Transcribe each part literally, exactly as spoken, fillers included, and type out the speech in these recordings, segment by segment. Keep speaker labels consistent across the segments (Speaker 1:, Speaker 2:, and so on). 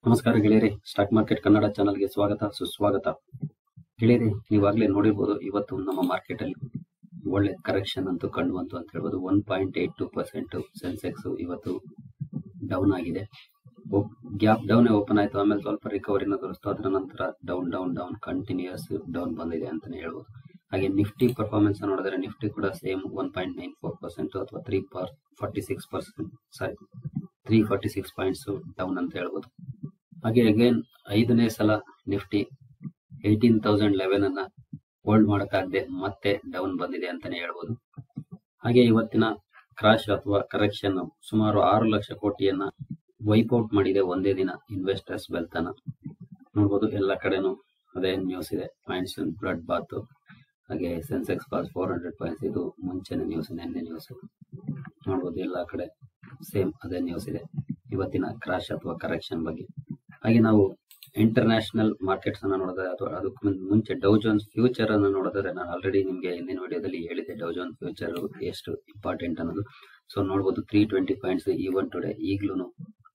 Speaker 1: ನಮಸ್ಕಾರ ಗೆಳೆಯರಿ, stock market Kannada ಚಾನಲ್ಗೆ ಸ್ವಾಗತ ಸುಸ್ವಾಗತ. ಗೆಳೆಯರಿ, ನೀವಾಗಲೇ ನೋಡಿರ್ಬೋದು, ಇವತ್ತು ನಮ್ಮ ಮಾರ್ಕೆಟ್ ಅಲ್ಲಿ ಒಳ್ಳೆ ಕರೆಕ್ಷನ್ ಅಂತೂ ಕಂಡು ಬಂತು ಅಂತ ಹೇಳ್ಬೋದು. One point eight two percent Sensex ಇವತ್ತು ಡೌನ್ ಆಗಿದೆ. ಗ್ಯಾಪ್ ಡೌನ್ ಓಪನ್ ಆಯ್ತು, ಆಮೇಲೆ ಸ್ವಲ್ಪ ರಿಕವರಿನ ತೋರಿಸ್ತು. ಅದರ ನಂತರ down down down continues down ಬಂದಿದೆ ಅಂತಾನೆ ಹೇಳ್ಬೋದು. ಹಾಗೆ ನಿಫ್ಟಿ ಪರ್ಫಾರ್ಮೆನ್ಸ್ ನೋಡಿದ್ರೆ ನಿಫ್ಟಿ ಕೂಡ same one point nine four percent ಅಥವಾ three par forty six percent sorry three forty six points down ಅಂತ ಹೇಳ್ಬೋದು. ಹಾಗೆ ಅಗೇನ್ ಐದನೇ ಸಲ ನಿಫ್ಟಿ ಏಯ್ಟೀನ್ ತೌಸಂಡ್ ಲೆವೆನ್ ಅನ್ನ ಹೋಲ್ಡ್ ಮಾಡಕ್ಕಾಗದೆ ಮತ್ತೆ ಡೌನ್ ಬಂದಿದೆ ಅಂತಾನೆ ಹೇಳ್ಬೋದು. ಹಾಗೆ ಇವತ್ತಿನ ಕ್ರಾಶ್ ಅಥವಾ ಕರೆಕ್ಷನ್ ಸುಮಾರು ಆರು ಲಕ್ಷ ಕೋಟಿಯನ್ನ ವೈಪ್ಔಟ್ ಮಾಡಿದೆ ಒಂದೇ ದಿನ. ಇನ್ವೆಸ್ಟರ್ಸ್ ವೆಲ್ತ್ ಅನ್ನ ನೋಡ್ಬೋದು, ಎಲ್ಲ ಕಡೆನೂ ಅದೇ ನ್ಯೂಸ್ ಇದೆ. Points blood bath. ಹಾಗೆ Sensex pass four hundred points, ಇದು ಮುಂಚೆನೆ ನ್ಯೂಸ್, ನೆನ್ನೆ ನ್ಯೂಸ್ ನೋಡ್ಬೋದು. ಎಲ್ಲ ಕಡೆ ಸೇಮ್ ಅದೇ ನ್ಯೂಸ್ ಇದೆ ಇವತ್ತಿನ ಕ್ರಾಶ್ ಅಥವಾ ಕರೆಕ್ಷನ್ ಬಗ್ಗೆ. ಹಾಗೆ ನಾವು ಇಂಟರ್ನ್ಯಾಷನಲ್ ಮಾರ್ಕೆಟ್ಸ್ ಅನ್ನ ನೋಡಿದ್ರೆ ಅಥವಾ ಅದಕ್ಕೆ ಮುಂಚೆ ಡೌ ಜೋನ್ಸ್ ಫ್ಯೂಚರ್ ಅನ್ನು ನೋಡಿದ್ರೆ, ನಾನು ಆಲ್ರೆಡಿ ನಿಮಗೆ ಹಿಂದಿನ ವಿಡಿಯೋದಲ್ಲಿ ಹೇಳಿದ್ದೆ ಡೌ ಜೋನ್ಸ್ ಫ್ಯೂಚರ್ ಎಷ್ಟು ಇಂಪಾರ್ಟೆಂಟ್ ಅನ್ನೋದು. ಸೊ ನೋಡ್ಬೋದು, three twenty points even today ಈಗಲೂ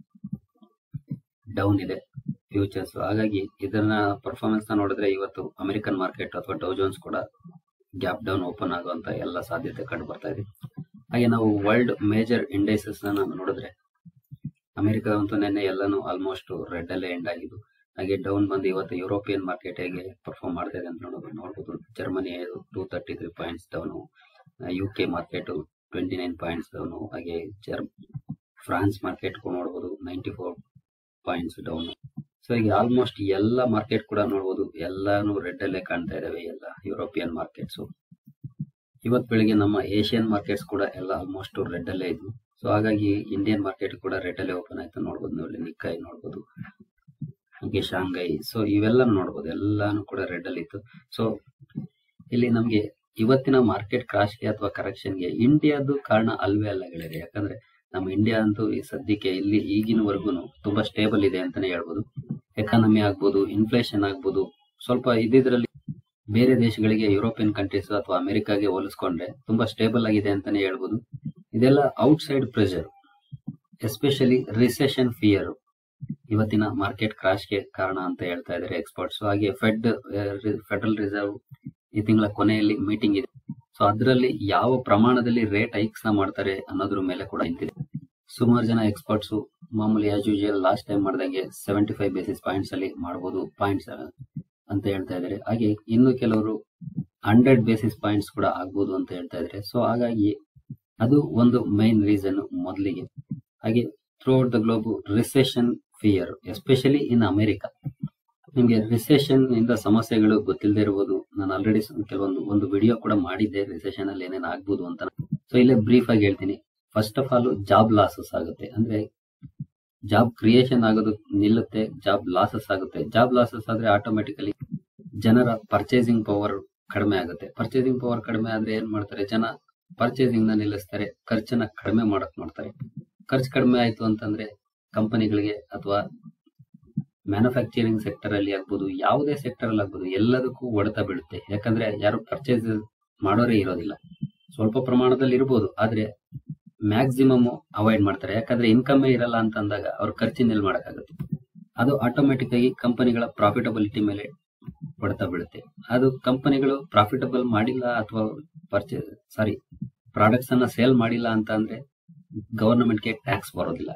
Speaker 1: ಡೌನ್ ಇದೆ ಫ್ಯೂಚರ್ಸ್. ಹಾಗಾಗಿ ಇದನ್ನ ಪರ್ಫಾರ್ಮೆನ್ಸ್ ನ ನೋಡಿದ್ರೆ ಇವತ್ತು ಅಮೆರಿಕನ್ ಮಾರ್ಕೆಟ್ ಅಥವಾ ಡೌ ಜೋನ್ಸ್ ಕೂಡ ಗ್ಯಾಪ್ ಡೌನ್ ಓಪನ್ ಆಗುವಂತ ಎಲ್ಲ ಸಾಧ್ಯತೆ ಕಂಡು ಬರ್ತಾ ಇದೆ. ಹಾಗೆ ನಾವು ವರ್ಲ್ಡ್ ಮೇಜರ್ ಇಂಡೈಸಸ್ ನ ನೋಡಿದ್ರೆ ಅಮೆರಿಕ ಅಂತೂ ನೆನ್ನೆ ಎಲ್ಲಾನು ಆಲ್ಮೋಸ್ಟ್ ರೆಡ್ ಅಲ್ಲೇ ಎಂಡ್ ಆಗಿದ್ದು. ಹಾಗೆ ಡೌನ್ ಬಂದು ಇವತ್ತು ಯುರೋಪಿಯನ್ ಮಾರ್ಕೆಟ್ ಹೇಗೆ ಪರ್ಫಾರ್ಮ್ ಮಾಡ್ತಾ ಇದೆ ಅಂತ ನೋಡೋದು ನೋಡಬಹುದು. Germany two thirty three points down, U K market twenty nine points down. ಹಾಗೆ ಜರ್ ಫ್ರಾನ್ಸ್ ಮಾರ್ಕೆಟ್ ನೋಡಬಹುದು ninety four points down. So ಈಗ ಆಲ್ಮೋಸ್ಟ್ ಎಲ್ಲ ಮಾರ್ಕೆಟ್ ಕೂಡ ನೋಡಬಹುದು, ಎಲ್ಲಾನು ರೆಡ್ ಅಲ್ಲೇ ಕಾಣ್ತಾ ಇದಾವೆ ಎಲ್ಲ ಯುರೋಪಿಯನ್ ಮಾರ್ಕೆಟ್ಸ್. ಇವತ್ ಬೆಳಿಗ್ಗೆ ನಮ್ಮ ಏಷ್ಯನ್ ಮಾರ್ಕೆಟ್ಸ್ ಕೂಡ ಎಲ್ಲ ಆಲ್ಮೋಸ್ಟ್ ರೆಡ್ ಅಲ್ಲೇ ಇದ್ವು. ಸೊ ಹಾಗಾಗಿ ಇಂಡಿಯನ್ ಮಾರ್ಕೆಟ್ ಕೂಡ ರೆಡ್ ಅಲ್ಲೇ ಓಪನ್ ಆಯ್ತು ನೋಡ್ಬೋದು. ನೋಡಿ, ನಿಕ್ಕೈ ನೋಡ್ಬೋದು, ಹಾಗೆ ಶಾಂಘೈ. ಸೊ ಇವೆಲ್ಲ ನೋಡ್ಬೋದು, ಎಲ್ಲಾನು ಕೂಡ ರೆಡ್ ಅಲ್ಲಿ ಇತ್ತು. ಸೊ ಇಲ್ಲಿ ನಮ್ಗೆ ಇವತ್ತಿನ ಮಾರ್ಕೆಟ್ ಕ್ರಾಶ್ಗೆ ಅಥವಾ ಕರೆಕ್ಷನ್ಗೆ ಇಂಡಿಯಾದು ಕಾರಣ ಅಲ್ವೇ ಅಲ್ಲ ಗೆಳೆಯರೆ. ಯಾಕಂದ್ರೆ ನಮ್ಮ ಇಂಡಿಯಾ ಅಂತೂ ಈ ಸದ್ಯಕ್ಕೆ ಇಲ್ಲಿ ಈಗಿನವರೆಗೂ ತುಂಬಾ ಸ್ಟೇಬಲ್ ಇದೆ ಅಂತಾನೆ ಹೇಳ್ಬೋದು. ಎಕಾನಮಿ ಆಗ್ಬೋದು, ಇನ್ಫ್ಲೇಷನ್ ಆಗ್ಬೋದು, ಸ್ವಲ್ಪ ಇದ್ರಲ್ಲಿ ಬೇರೆ ದೇಶಗಳಿಗೆ, ಯುರೋಪಿಯನ್ ಕಂಟ್ರೀಸ್ ಅಥವಾ ಅಮೆರಿಕಾಗೆ ಹೋಲಿಸ್ಕೊಂಡ್ರೆ ತುಂಬಾ ಸ್ಟೇಬಲ್ ಆಗಿದೆ ಅಂತಾನೆ ಹೇಳ್ಬೋದು. ಇದೆಲ್ಲ outside pressure, especially recession fear ಇವತ್ತಿನ ಮಾರ್ಕೆಟ್ ಕ್ರಾಶ್ಗೆ ಕಾರಣ ಅಂತ ಹೇಳ್ತಾ ಇದ್ದಾರೆ ಎಕ್ಸ್ಪರ್ಟ್ಸ್. ಹಾಗೆ ಫೆಡ್ ಫೆಡರಲ್ ರಿಸರ್ವ್ ಈ ತಿಂಗಳ ಕೊನೆಯಲ್ಲಿ ಮೀಟಿಂಗ್ ಇದೆ. ಸೊ ಅದರಲ್ಲಿ ಯಾವ ಪ್ರಮಾಣದಲ್ಲಿ ರೇಟ್ ಹೈಕ್ಸ್ ನ ಮಾಡ್ತಾರೆ ಅನ್ನೋದ್ರ ಮೇಲೆ ಕೂಡ ನಿಂತಿದೆ. ಸುಮಾರು ಜನ ಎಕ್ಸ್ಪರ್ಟ್ಸ್ ಮಾಮೂಲಿ ಆಸ್ ಯೂಶುವಲ್ ಲಾಸ್ಟ್ ಟೈಮ್ ಮಾಡಿದಂಗೆ ಸೆವೆಂಟಿ ಫೈವ್ ಬೇಸಿಸ್ ಪಾಯಿಂಟ್ಸ್ ಅಲ್ಲಿ ಮಾಡಬಹುದು ಪಾಯಿಂಟ್ಸ್ ಅಂತ ಹೇಳ್ತಾ ಇದ್ದಾರೆ. ಹಾಗೆ ಇನ್ನು ಕೆಲವರು ಹಂಡ್ರೆಡ್ ಬೇಸಿಸ್ ಪಾಯಿಂಟ್ಸ್ ಕೂಡ ಆಗ್ಬೋದು ಅಂತ ಹೇಳ್ತಾ ಇದ್ದಾರೆ. ಸೊ ಹಾಗಾಗಿ ಅದು ಒಂದು ಮೈನ್ ರೀಸನ್ ಮೊದಲಿಗೆ. ಹಾಗೆ throughout the globe recession fear, especially in America. ನಿಮ್ಗೆ ರಿಸೆಷನ್ ಇಂದ ಸಮಸ್ಯೆಗಳು ಗೊತ್ತಿಲ್ಲದೆ ಇರಬಹುದು. ನಾನು ಆಲ್ರೆಡಿ ಕೆಲವೊಂದು ಒಂದು ವಿಡಿಯೋ ಕೂಡ ಮಾಡಿದ್ದೆ ರಿಸೆಷನ್ ಅಲ್ಲಿ ಏನೇನು ಆಗ್ಬೋದು ಅಂತ. ಸೊ ಇಲ್ಲೇ ಬ್ರೀಫ್ ಆಗಿ ಹೇಳ್ತೀನಿ. First of all job losses ಆಗುತ್ತೆ, ಅಂದ್ರೆ ಜಾಬ್ ಕ್ರಿಯೇಷನ್ ಆಗೋದು ನಿಲ್ಲುತ್ತೆ, ಜಾಬ್ ಲಾಸಸ್ ಆಗುತ್ತೆ. ಜಾಬ್ ಲಾಸಸ್ ಆದ್ರೆ ಆಟೋಮೆಟಿಕಲಿ ಜನರ ಪರ್ಚೇಸಿಂಗ್ ಪವರ್ ಕಡಿಮೆ ಆಗುತ್ತೆ. ಪರ್ಚೇಸಿಂಗ್ ಪವರ್ ಕಡಿಮೆ ಆದ್ರೆ ಏನ್ ಮಾಡ್ತಾರೆ ಜನ, ಪರ್ಚೇಸಿಂಗ್ ನ ನಿಲ್ಲಿಸ್ತಾರೆ, ಖರ್ಚನ್ನ ಕಡಿಮೆ ಮಾಡಕ್ ಮಾಡ್ತಾರೆ. ಖರ್ಚು ಕಡಿಮೆ ಆಯ್ತು ಅಂತಂದ್ರೆ ಕಂಪನಿಗಳಿಗೆ ಅಥವಾ ಮ್ಯಾನುಫ್ಯಾಕ್ಚರಿಂಗ್ ಸೆಕ್ಟರ್ ಅಲ್ಲಿ ಆಗ್ಬೋದು, ಯಾವುದೇ ಸೆಕ್ಟರ್ ಅಲ್ಲಿ ಆಗ್ಬೋದು, ಎಲ್ಲದಕ್ಕೂ ಹೊಡೆತ ಬೀಳುತ್ತೆ. ಯಾಕಂದ್ರೆ ಯಾರು ಪರ್ಚೇಸ್ ಮಾಡೋರೇ ಇರೋದಿಲ್ಲ. ಸ್ವಲ್ಪ ಪ್ರಮಾಣದಲ್ಲಿ ಇರ್ಬೋದು, ಆದ್ರೆ ಮ್ಯಾಕ್ಸಿಮಮ್ ಅವಾಯ್ಡ್ ಮಾಡ್ತಾರೆ. ಯಾಕಂದ್ರೆ ಇನ್ಕಮೇ ಇರಲ್ಲ ಅಂತ ಅಂದಾಗ ಅವ್ರ ಖರ್ಚಿನಲ್ಲಿ ಮಾಡಕ್ಕಾಗುತ್ತೆ. ಅದು ಆಟೋಮೆಟಿಕ್ ಆಗಿ ಕಂಪನಿಗಳ ಪ್ರಾಫಿಟಬಿಲಿಟಿ ಮೇಲೆ ಹೊಡೆತ ಬೀಳುತ್ತೆ. ಅದು ಕಂಪನಿಗಳು ಪ್ರಾಫಿಟಬಲ್ ಮಾಡಿಲ್ಲ ಅಥವಾ ಪರ್ಚೇಸ್ ಸಾರಿ ಪ್ರಾಡಕ್ಟ್ಸ್ ಅನ್ನ ಸೇಲ್ ಮಾಡಿಲ್ಲ ಅಂತ ಅಂದ್ರೆ ಗವರ್ನಮೆಂಟ್ಗೆ ಟ್ಯಾಕ್ಸ್ ಬರೋದಿಲ್ಲ.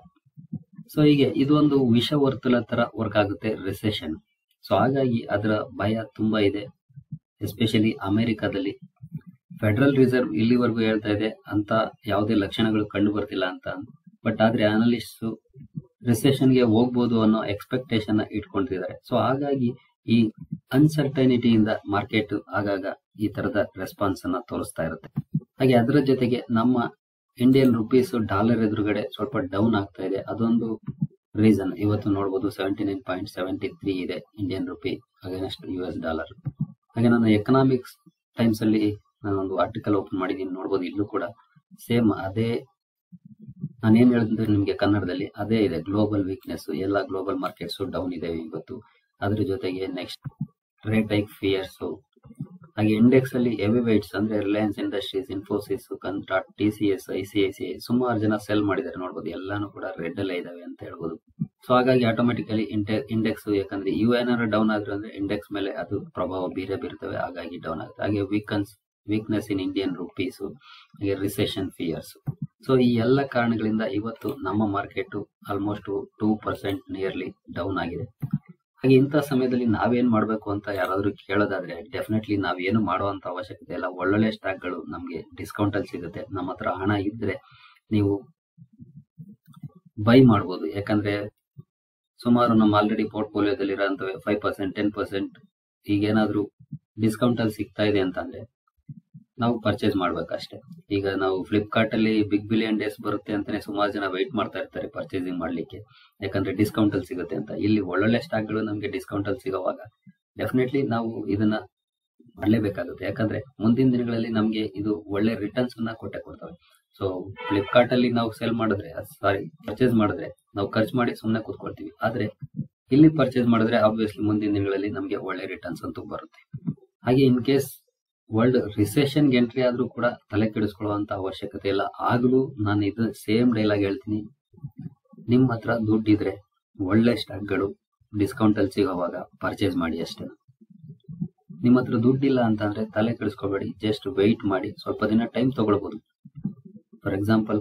Speaker 1: ಸೊ ಹೀಗೆ ಇದು ಒಂದು ವಿಷ ವರ್ತುಲ ತರ ವರ್ಕ್ ಆಗುತ್ತೆ ರಿಸೆಷನ್. ಸೊ ಹಾಗಾಗಿ ಅದರ ಭಯ ತುಂಬಾ ಇದೆ, ಎಸ್ಪೆಷಲಿ ಅಮೆರಿಕಾದಲ್ಲಿ. ಫೆಡರಲ್ ರಿಸರ್ವ್ ಇಲ್ಲಿವರೆಗೂ ಹೇಳ್ತಾ ಇದೆ ಅಂತ ಯಾವುದೇ ಲಕ್ಷಣಗಳು ಕಂಡು ಬರ್ತಿಲ್ಲ ಅಂತ. ಬಟ್ ಆದ್ರೆ ಅನಲಿಸ್ಟ್ ರಿಸೆಷನ್ಗೆ ಹೋಗ್ಬೋದು ಅನ್ನೋ ಎಕ್ಸ್ಪೆಕ್ಟೇಷನ್ ಇಟ್ಕೊಂಡಿದ್ದಾರೆ. ಸೊ ಹಾಗಾಗಿ ಈ ಅನ್ಸರ್ಟನಿಟಿಯಿಂದ ಮಾರ್ಕೆಟ್ ಆಗಾಗ ಈ ತರದ ರೆಸ್ಪಾನ್ಸ್ ಅನ್ನ ತೋರಿಸ್ತಾ ಇರುತ್ತೆ. ಹಾಗೆ ಅದರ ಜೊತೆಗೆ ನಮ್ಮ ಇಂಡಿಯನ್ ರುಪೀಸ್ ಡಾಲರ್ ಎದುರುಗಡೆ ಸ್ವಲ್ಪ ಡೌನ್ ಆಗ್ತಾ ಇದೆ, ಅದೊಂದು ರೀಸನ್. ಇವತ್ತು ನೋಡಬಹುದು seventy nine point seventy three ಇದೆ Indian rupee against U S dollar. ಹಾಗೆ ನಾನು ಎಕನಾಮಿಕ್ಸ್ ಟೈಮ್ಸ್ ಅಲ್ಲಿ ನಾನೊಂದು ಆರ್ಟಿಕಲ್ ಓಪನ್ ಮಾಡಿದೀನಿ, ನೋಡಬಹುದು. ಇಲ್ಲೂ ಕೂಡ ಸೇಮ್ ಅದೇ ನಾನೇನ್ ಹೇಳಿದ್ರೆ ನಿಮ್ಗೆ ಕನ್ನಡದಲ್ಲಿ ಅದೇ ಇದೆ. ಗ್ಲೋಬಲ್ ವೀಕ್ನೆಸ್, ಎಲ್ಲ ಗ್ಲೋಬಲ್ ಮಾರ್ಕೆಟ್ಸ್ ಡೌನ್ ಇದೆ ಇವತ್ತು. ಅದ್ರ ಜೊತೆಗೆ ನೆಕ್ಸ್ಟ್ ರೇಟ್ ಹೈಕ್ ಫಿಯರ್ಸ್. ಹಾಗೆ ಇಂಡೆಕ್ಸ್ ಅಲ್ಲಿ ಹೆವಿ ವೇಟ್ಸ್ ಅಂದ್ರೆ Reliance industries, Infosys, contract, T C S, I C I C I ಸುಮಾರು ಜನ ಸೆಲ್ ಮಾಡಿದ್ದಾರೆ ನೋಡಬಹುದು. ಎಲ್ಲಾನು ಕೂಡ ರೆಡ್ ಅಲ್ಲೇ ಇದಾವೆ ಅಂತ ಹೇಳ್ಬೋದು. ಸೊ ಹಾಗಾಗಿ ಆಟೋಮೆಟಿಕಲಿ ಇಂಟೆ ಇಂಡೆಕ್ಸ್ ಯಾಕಂದ್ರೆ ಇವು ಏನಾದ್ರು ಡೌನ್ ಆದ್ರೆ ಅಂದ್ರೆ ಇಂಡೆಕ್ಸ್ ಮೇಲೆ ಅದು ಪ್ರಭಾವ ಬೀರೇ ಬೀರ್ತವೆ, ಹಾಗಾಗಿ ಡೌನ್ ಆಗುತ್ತೆ. ಹಾಗೆ weakens weakness in Indian rupees, ಹಾಗೆ ರಿಸೆಷನ್ ಫಿಯರ್ಸ್. ಸೊ ಈ ಎಲ್ಲ ಕಾರಣಗಳಿಂದ ಇವತ್ತು ನಮ್ಮ market almost two percent nearly down ಆಗಿದೆ. ಹಾಗೆ ಇಂಥ ಸಮಯದಲ್ಲಿ ನಾವೇನ್ ಮಾಡ್ಬೇಕು ಅಂತ ಯಾರಾದ್ರೂ ಕೇಳೋದಾದ್ರೆ ಡೆಫಿನೆಟ್ಲಿ ನಾವೇನು ಮಾಡುವಂತ ಅವಶ್ಯಕತೆ ಇಲ್ಲ. ಒಳ್ಳೊಳ್ಳೆ ಸ್ಟಾಕ್ಗಳು ನಮ್ಗೆ ಡಿಸ್ಕೌಂಟ್ ಅಲ್ಲಿ ಸಿಗುತ್ತೆ. ನಮ್ಮ ಹತ್ರ ಹಣ ಇದ್ರೆ ನೀವು ಬೈ ಮಾಡ್ಬೋದು. ಯಾಕಂದ್ರೆ ಸುಮಾರು ನಮ್ಮ ಆಲ್ರೆಡಿ ಪೋರ್ಟ್ಫೋಲಿಯೋದಲ್ಲಿ ಇರೋಂಥವೆ ಫೈವ್ ಪರ್ಸೆಂಟ್ ಟೆನ್ ಪರ್ಸೆಂಟ್ ಈಗೇನಾದ್ರೂ ಡಿಸ್ಕೌಂಟ್ ಅಲ್ಲಿ ಸಿಗ್ತಾ ಇದೆ ಅಂತಂದ್ರೆ ನಾವು ಪರ್ಚೇಸ್ ಮಾಡ್ಬೇಕಷ್ಟೇ. ಈಗ ನಾವು ಫ್ಲಿಪ್ಕಾರ್ಟ್ ಅಲ್ಲಿ ಬಿಗ್ ಬಿಲಿಯನ್ ಡೇಸ್ ಬರುತ್ತೆ ಅಂತಾನೆ ಸುಮಾರು ಜನ ವೆಯ್ಟ್ ಮಾಡ್ತಾ ಇರ್ತಾರೆ ಪರ್ಚೇಸಿಂಗ್ ಮಾಡ್ಲಿಕ್ಕೆ, ಯಾಕಂದ್ರೆ ಡಿಸ್ಕೌಂಟ್ ಅಲ್ಲಿ ಸಿಗುತ್ತೆ ಅಂತ. ಇಲ್ಲಿ ಒಳ್ಳೊಳ್ಳೆ ಸ್ಟಾಕ್ಗಳು ನಮ್ಗೆ ಡಿಸ್ಕೌಂಟ್ ಅಲ್ಲಿ ಸಿಗೋವಾಗ ಡೆಫಿನೆಟ್ಲಿ ನಾವು ಇದನ್ನ ಮಾಡಲೇಬೇಕಾಗುತ್ತೆ. ಯಾಕಂದ್ರೆ ಮುಂದಿನ ದಿನಗಳಲ್ಲಿ ನಮ್ಗೆ ಇದು ಒಳ್ಳೆ ರಿಟರ್ನ್ಸ್ ಅನ್ನ ಕೊಟ್ಟೆ ಕೊಡ್ತವೆ. ಸೊ ಫ್ಲಿಪ್ಕಾರ್ಟ್ ಅಲ್ಲಿ ನಾವು ಸೇಲ್ ಮಾಡಿದ್ರೆ ಸಾರಿ ಪರ್ಚೇಸ್ ಮಾಡಿದ್ರೆ ನಾವು ಖರ್ಚು ಮಾಡಿ ಸುಮ್ಮನೆ ಕೂತ್ಕೊಳ್ತೀವಿ. ಆದ್ರೆ ಇಲ್ಲಿ ಪರ್ಚೇಸ್ ಮಾಡಿದ್ರೆ ಆಬ್ವಿಯಸ್ಲಿ ಮುಂದಿನ ದಿನಗಳಲ್ಲಿ ನಮ್ಗೆ ಒಳ್ಳೆ ರಿಟರ್ನ್ಸ್ ಅಂತೂ ಬರುತ್ತೆ. ಹಾಗೆ in case world recession entry ಆದ್ರೂ ಕೂಡ ತಲೆ ಕೆಡಿಸ್ಕೊಳ್ಳುವಂತ ಅವಶ್ಯಕತೆ ಇಲ್ಲ. ಆಗ್ಲೂ ನಾನು ಇದು ಸೇಮ್ ಡೈಲಾಗ್ ಹೇಳ್ತೀನಿ, ನಿಮ್ ಹತ್ರ ದುಡ್ಡಿದ್ರೆ ಒಳ್ಳೆ ಸ್ಟಾಕ್ಗಳು ಡಿಸ್ಕೌಂಟ್ ಅಲ್ಲಿ ಸಿಗೋವಾಗ ಪರ್ಚೇಸ್ ಮಾಡಿ ಅಷ್ಟೇ. ನಿಮ್ಮ ಹತ್ರ ದುಡ್ಡಿಲ್ಲ ಅಂತಂದ್ರೆ ತಲೆ ಕೆಡಿಸ್ಕೊಬೇಡಿ, ಜಸ್ಟ್ ವೆಯ್ಟ್ ಮಾಡಿ, ಸ್ವಲ್ಪ ದಿನ ಟೈಮ್ ತಗೊಳ್ಬಹುದು. ಫಾರ್ ಎಕ್ಸಾಂಪಲ್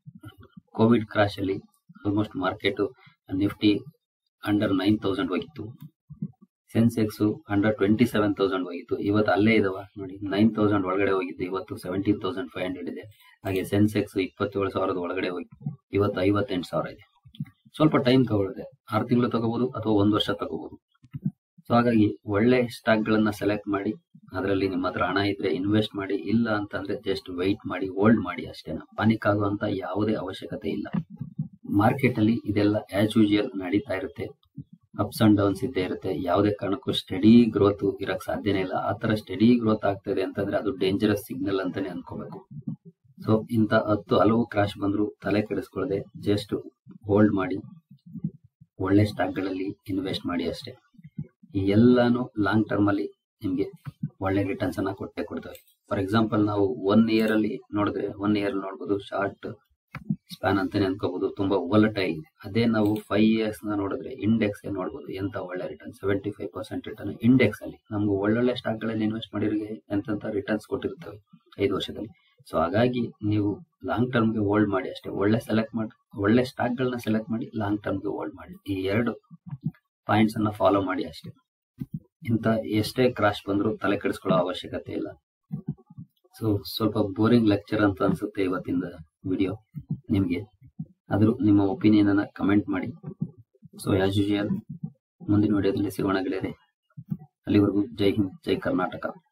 Speaker 1: ಕೋವಿಡ್ ಕ್ರಾಶ್ ಅಲ್ಲಿ almost market Nifty under nine thousand ಹೋಗಿತ್ತು, Sensex under twenty seven thousand ಹೋಗಿತ್ತು. ಇವತ್ತು ಅಲ್ಲೇ ಇದಾವ ನೋಡಿ, ನೈನ್ ತೌಸಂಡ್ ಒಳಗಡೆ ಹೋಗಿತ್ತು, ಇವತ್ತು ಸೆವೆಂಟೀನ್ ತೌಸಂಡ್ ಫೈವ್ ಹಂಡ್ರೆಡ್ ಇದೆ. ಹಾಗೆ ಸೆನ್ಸೆಕ್ಸ್ ಇಪ್ಪತ್ತೇಳು ಸಾವಿರದ ಒಳಗಡೆ ಹೋಗಿತ್ತು, ಇವತ್ತು ಐವತ್ತೆಂಟು ಸಾವಿರ ಇದೆ. ಸ್ವಲ್ಪ ಟೈಮ್ ತಗೊಳ್ಳುತ್ತೆ, ಆರು ತಿಂಗಳು ತಗೋಬಹುದು ಅಥವಾ ಒಂದ್ ವರ್ಷ ತಗೋಬಹುದು. ಸೊ ಹಾಗಾಗಿ ಒಳ್ಳೆ ಸ್ಟಾಕ್ ಗಳನ್ನ ಸೆಲೆಕ್ಟ್ ಮಾಡಿ, ಅದರಲ್ಲಿ ನಿಮ್ಮ ಹತ್ರ ಹಣ ಇದ್ರೆ ಇನ್ವೆಸ್ಟ್ ಮಾಡಿ, ಇಲ್ಲ ಅಂತಂದ್ರೆ ಜಸ್ಟ್ ವೆಯ್ಟ್ ಮಾಡಿ, ಹೋಲ್ಡ್ ಮಾಡಿ ಅಷ್ಟೇನಾ. ಪಾನಿಕ್ ಆಗುವಂತ ಯಾವುದೇ ಅವಶ್ಯಕತೆ ಇಲ್ಲ. ಮಾರ್ಕೆಟ್ ಅಲ್ಲಿ ಇದೆಲ್ಲ ಆಸ್ ಯೂಶುವಲ್ ನಡೀತಾ ಇರುತ್ತೆ, ಅಪ್ಸ್ ಅಂಡ್ ಡೌನ್ಸ್ ಇದ್ದೇ ಇರುತ್ತೆ. ಯಾವುದೇ ಕಾರಣಕ್ಕೂ ಸ್ಟಡಿ ಗ್ರೋತ್ ಇರಕ್ ಸಾಧ್ಯನೇ ಇಲ್ಲ. ಆತರ ಸ್ಟಡಿ ಗ್ರೋತ್ ಆಗ್ತದೆ ಅಂತಂದ್ರೆ ಅದು ಡೇಂಜರಸ್ ಸಿಗ್ನಲ್ ಅಂತಾನೆ ಅನ್ಕೋಬೇಕು. ಸೊ ಇಂತ ಹತ್ತು ಹಲವು ಕ್ರಾಶ್ ಬಂದ್ರು ತಲೆ ಕೆಡಿಸ್ಕೊಳ್ಳದೆ ಜಸ್ಟ್ ಹೋಲ್ಡ್ ಮಾಡಿ, ಒಳ್ಳೆ ಸ್ಟಾಕ್ ಗಳಲ್ಲಿ ಇನ್ವೆಸ್ಟ್ ಮಾಡಿ ಅಷ್ಟೇ. ಈ ಎಲ್ಲಾನು ಲಾಂಗ್ ಟರ್ಮ್ ಅಲ್ಲಿ ನಿಮ್ಗೆ ಒಳ್ಳೆ ರಿಟರ್ನ್ಸ್ ಅನ್ನ ಕೊಟ್ಟೆ ಕೊಡ್ತವೆ. ಫಾರ್ ಎಕ್ಸಾಂಪಲ್ ನಾವು ಒನ್ ಇಯರ್ ಅಲ್ಲಿ ನೋಡಿದ್ರೆ ಒನ್ ಇಯರ್ ನೋಡ್ಬೋದು ಶಾರ್ಟ್ ಸ್ಪ್ಯಾನ್ ಅಂತಾನೆ ಅನ್ಕೋಬಹುದು, ತುಂಬಾ ವೊಲಟೈಲ್ ಇದೆ. ಅದೇ ನಾವು ಫೈವ್ ಇಯರ್ಸ್ ನ ನೋಡಿದ್ರೆ ಇಂಡೆಕ್ಸ್ ನೋಡಬಹುದು, ಎಂತ ಒಳ್ಳೆ return, seventy five percent return index ಅಲ್ಲಿ. ನಮ್ಗೆ ಒಳ್ಳೊಳ್ಳೆ ಸ್ಟಾಕ್ ಗಳಲ್ಲಿ ಇನ್ವೆಸ್ಟ್ ಮಾಡಿದ್ರೆ ಎಂತ ರಿಟರ್ನ್ಸ್ ಕೊಟ್ಟಿರ್ತವೆ ಐದು ವರ್ಷದಲ್ಲಿ. ಸೊ ಹಾಗಾಗಿ ನೀವು ಲಾಂಗ್ ಟರ್ಮ್ ಗೆ ಹೋಲ್ಡ್ ಮಾಡಿ ಅಷ್ಟೇ. ಒಳ್ಳೆ ಸೆಲೆಕ್ಟ್ ಮಾಡಿ, ಒಳ್ಳೆ ಸ್ಟಾಕ್ ಗಳನ್ನ ಸೆಲೆಕ್ಟ್ ಮಾಡಿ ಲಾಂಗ್ ಟರ್ಮ್ ಗೆ ಹೋಲ್ಡ್ ಮಾಡಿ. ಈ ಎರಡು ಪಾಯಿಂಟ್ಸ್ ಅನ್ನ ಫಾಲೋ ಮಾಡಿ ಅಷ್ಟೇ. ಇಂತ ಎಷ್ಟೇ ಕ್ರಾಶ್ ಬಂದ್ರು ತಲೆ ಕೆಡಿಸ್ಕೊಳ್ಳೋ ಅವಶ್ಯಕತೆ ಇಲ್ಲ. ಸೊ ಸ್ವಲ್ಪ ಬೋರಿಂಗ್ ಲೆಕ್ಚರ್ ಅಂತ ಅನ್ಸುತ್ತೆ ಇವತ್ತಿನ ವಿಡಿಯೋ ನಿಮ್ಗೆ, ಆದ್ರೂ ನಿಮ್ಮ ಒಪಿನಿಯನ್ ಅನ್ನ ಕಮೆಂಟ್ ಮಾಡಿ. ಸೊ ಆಸ್ ಯೂಶುವಲ್ ಮುಂದಿನ ವಿಡಿಯೋದಲ್ಲಿ ಸಿಗೋಣ ಗೆಳೆಯರೆ. ಅಲ್ಲಿವರೆಗೂ ಜೈ ಹಿಂದ್, ಜೈ ಕರ್ನಾಟಕ.